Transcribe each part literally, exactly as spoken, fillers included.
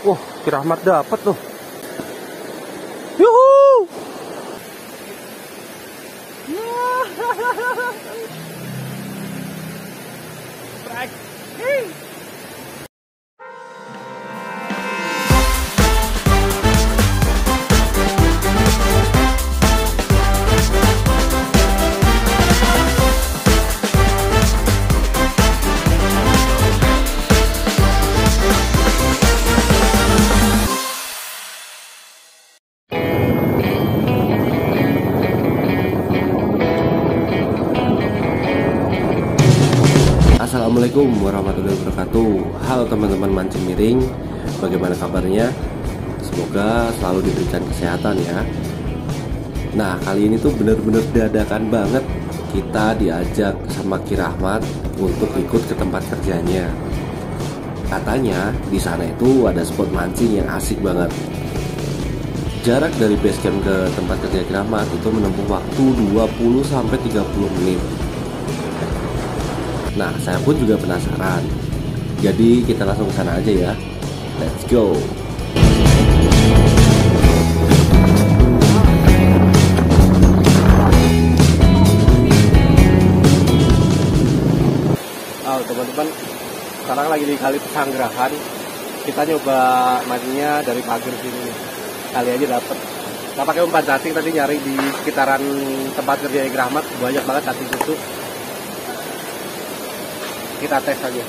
Wah, Kirahmat dapat tuh. Yuhu! Assalamualaikum warahmatullahi wabarakatuh. Halo teman-teman mancing miring, bagaimana kabarnya? Semoga selalu diberikan kesehatan ya. Nah, kali ini tuh bener-bener dadakan banget. Kita diajak sama Kirahmat untuk ikut ke tempat kerjanya. Katanya di sana itu ada spot mancing yang asik banget. Jarak dari base camp ke tempat kerja Kirahmat itu menempuh waktu dua puluh sampai tiga puluh menit. Nah, saya pun juga penasaran. Jadi kita langsung ke sana aja ya. Let's go. Oh, teman-teman, sekarang lagi di Kali Pesanggerahan. Kita nyoba mancingnya dari pagar sini. Kali aja dapet. Kita pakai umpan cacing tadi nyari di sekitaran tempat kerja Kirahmat, banyak banget cacing itu. Kita tes aja.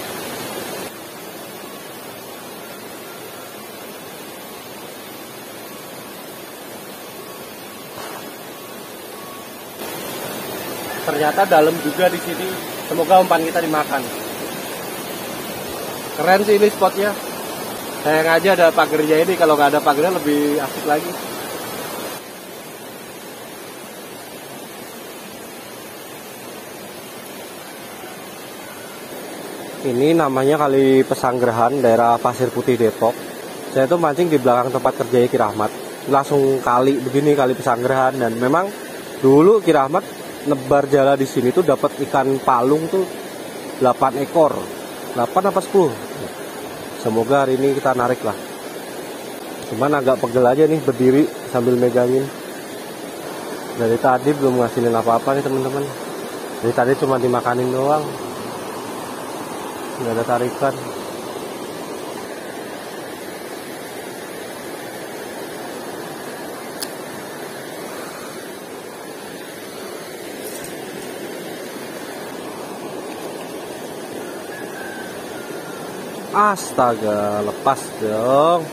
Ternyata dalam juga di sini. Semoga umpan kita dimakan. Keren sih ini spotnya. Sayang aja ada pagernya ini. Kalau nggak ada pagernya lebih asik lagi. Ini namanya Kali Pesanggerahan, daerah Pasir Putih, Depok. Saya tuh mancing di belakang tempat kerja Kirahmat. Langsung kali begini, Kali Pesanggerahan, dan memang dulu Kirahmat nebar jala di sini tuh dapat ikan palung tuh delapan ekor. delapan apa sepuluh? Semoga hari ini kita narik lah. Cuman agak pegel aja nih berdiri sambil megangin. Dari tadi belum ngasilin apa-apa nih teman-teman. Dari tadi cuma dimakanin doang. Nggak ada tarikan. Astaga, lepas dong.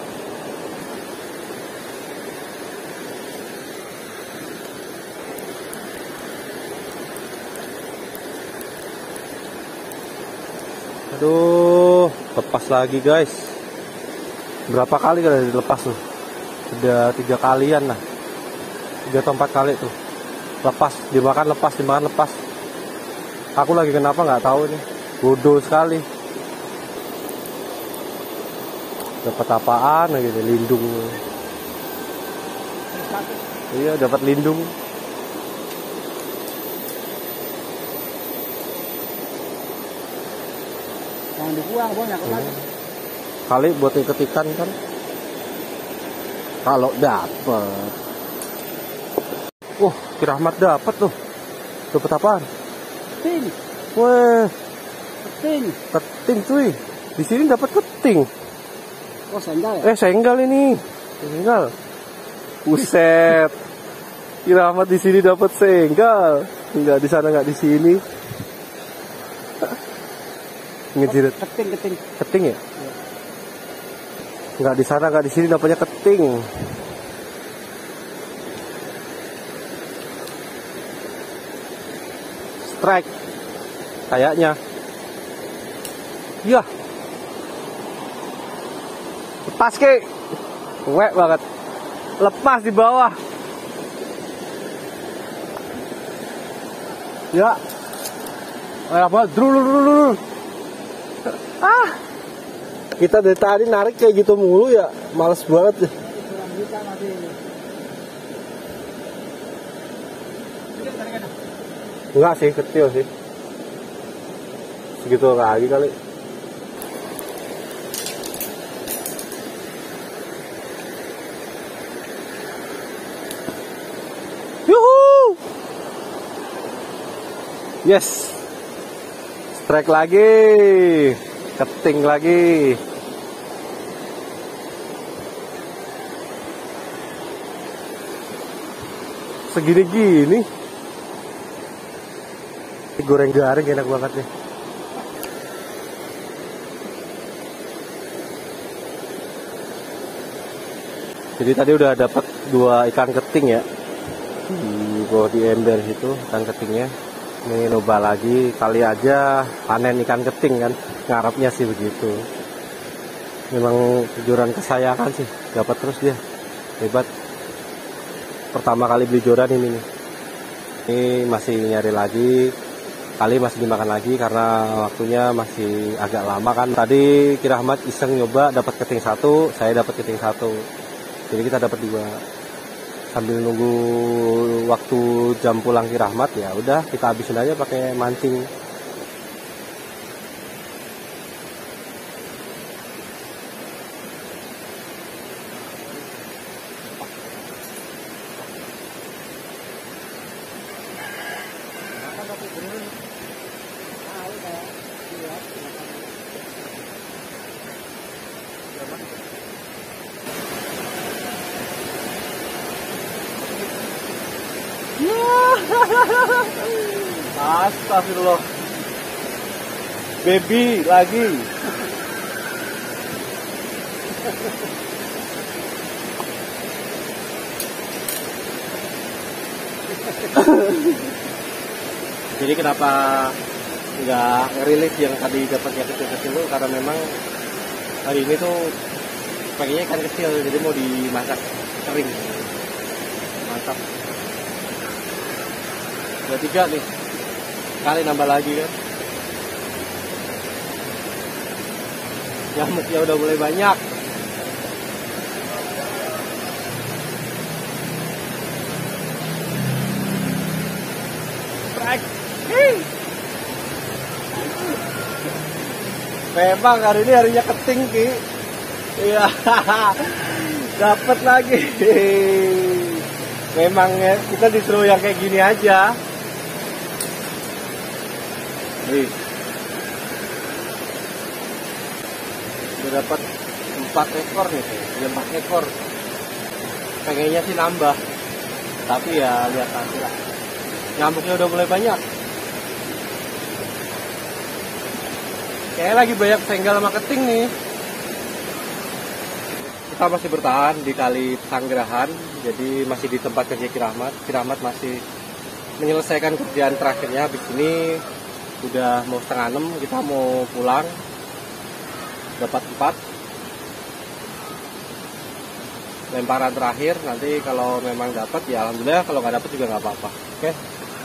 Aduh, lepas lagi guys. Berapa kali kali dilepas tuh? Udah tiga kalian lah. Tiga atau empat kali tuh. Lepas, dimakan lepas, dimakan lepas. Aku lagi kenapa nggak tahu nih. Bodoh sekali. Dapat apaan gitu, lindung. Iya, dapat lindung. Jangan dibuang, banyak lagi. Kali buat ikat ikan kan. Kalau dapet. Wah, Kirahmat dapat tuh. Dapat apaan? Keting. Weh, Keting. keting cuy. Di sini dapat keting. Oh, sendal ya? Eh, senggal ini. Senggal. Buset. Kirahmat di sini dapat senggal. Enggak di sana, enggak di sini. Ngejirit. Keting, keting. Keting ya? Nggak di sana, nggak di sini, dapatnya keting. Strike. Kayaknya. Yah. Lepas ke. Wek banget. Lepas di bawah. Ya. Kayak apa? Drul, drul, drul. Ah, kita dari tadi narik kayak gitu mulu ya, males banget deh. Enggak sih, kecil sih. Segitu lagi kali. Yes. Strike lagi. Keting lagi. Segini-gini. Goreng garing enak banget nih. Jadi tadi udah dapat dua ikan keting ya. Di bawah di ember situ ikan ketingnya. Ini coba lagi, kali aja panen ikan keting kan, ngarapnya sih begitu. Memang joran kesayangan sih, dapat terus dia, hebat. Pertama kali beli joran ini nih. Ini masih nyari lagi, kali masih dimakan lagi karena waktunya masih agak lama kan. Tadi Ki Rahmat iseng nyoba dapat keting satu, saya dapat keting satu, jadi kita dapat dua. Sambil nunggu waktu jam pulang Ki Rahmat, ya udah kita habisin aja pakai mancing. Astagfirullah. Baby lagi. Jadi kenapa nggak rilis yang tadi dapatnya kecil-kecil tuh, karena memang hari ini tuh pengennya ikan kecil, jadi mau dimasak kering. Mantap. Udah tiga nih, kali nambah lagi kan. Nyamuknya udah mulai banyak. Memang hari ini harinya keting Ki. Iya, dapat lagi. Memang ya, kita disuruh yang kayak gini aja. Nih, udah dapat empat ekor nih, udah empat ekor. Pengennya sih nambah, tapi ya lihat nanti lah. Nyamuknya udah mulai banyak. Kayaknya lagi banyak senggel sama keting nih. Kita masih bertahan di kali Pesanggerahan, jadi masih di tempat kerja Ki Rahmat. Ki Rahmat masih menyelesaikan kerjaan terakhirnya. Habis ini udah mau setengah enam, kita mau pulang. Dapat empat lemparan terakhir. Nanti kalau memang dapat ya alhamdulillah, kalau nggak dapat juga nggak apa-apa. Oke.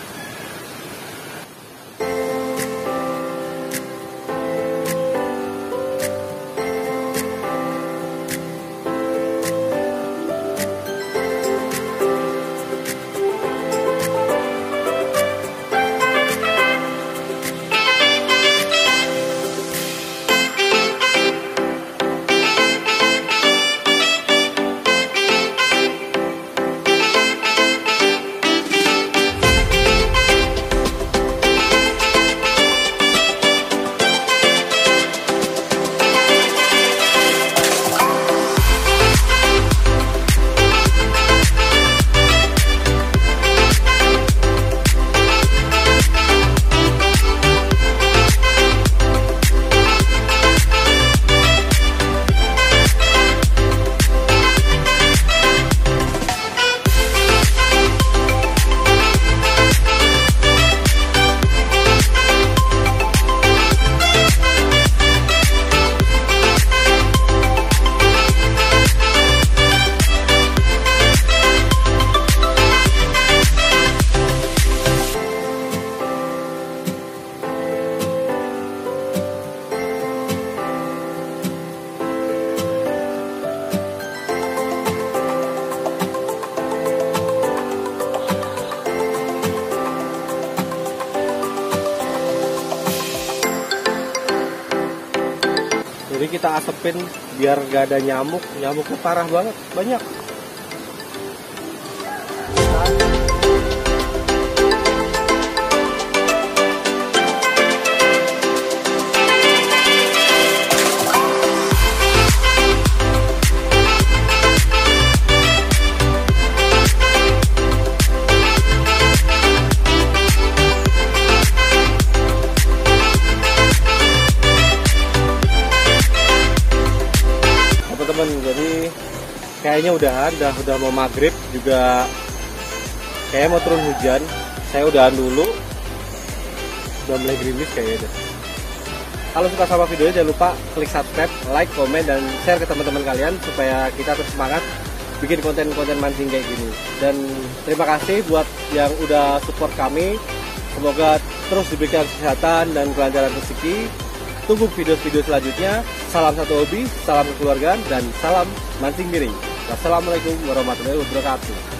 Jadi kita asepin biar gak ada nyamuk. Nyamuknya parah banget, banyak. teman-teman, jadi kayaknya udahan, udah udah mau maghrib juga, kayaknya mau turun hujan. Saya udahan dulu, udah mulai gerimis kayaknya deh. Kalau suka sama videonya jangan lupa klik subscribe, like, komen, dan share ke teman-teman kalian supaya kita terus semangat bikin konten-konten mancing kayak gini. Dan terima kasih buat yang udah support kami. Semoga terus diberikan kesehatan dan kelancaran rezeki. Tunggu video-video selanjutnya. Salam satu hobi, salam kekeluargaan, dan salam mancing miring. Wassalamualaikum warahmatullahi wabarakatuh.